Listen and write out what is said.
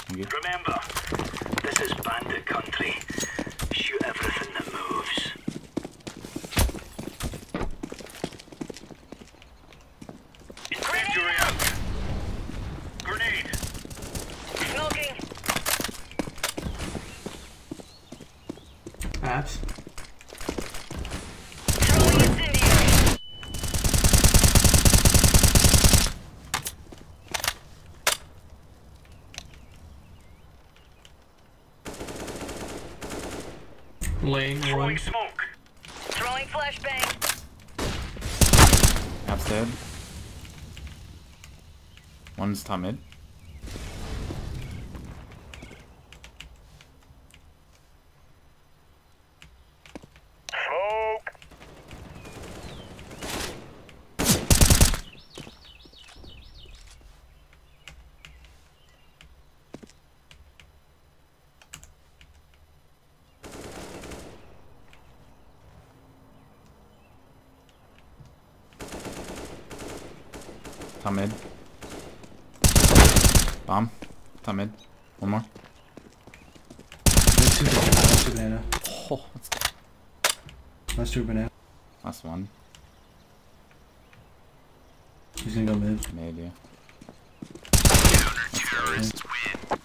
Remember, this is bandit country. Shoot everything that moves. Incendiary out! Grenade! Smoking! Apps. Throwing incendiary! Lane Throwing one. smoke! Throwing flashbang! App's dead. One's top mid. Smoke! Top mid. Bomb. Top mid. One more. There's two banana. Last two banana. Oh, let's go. Last two banana. Last one. He's gonna go mid. Mid, yeah. Terrorists win.